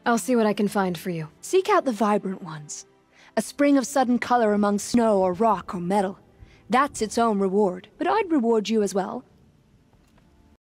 I'll see what I can find for you. Seek out the vibrant ones. A spring of sudden color among snow or rock or metal. That's its own reward, but I'd reward you as well.